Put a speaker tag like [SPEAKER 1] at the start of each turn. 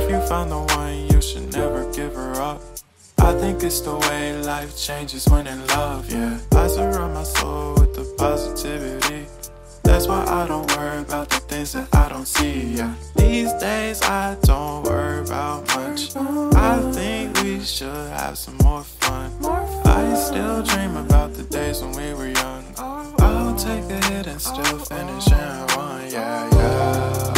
[SPEAKER 1] If you found the one, you should never give her up. I think it's the way life changes when in love, yeah. I surround my soul with the positivity. That's why I don't worry about the things that I don't see, yeah. These days I don't worry about much. I think we should have some more fun. I still dream about the days when we were young. I'll take a hit and still finish in one, yeah, yeah.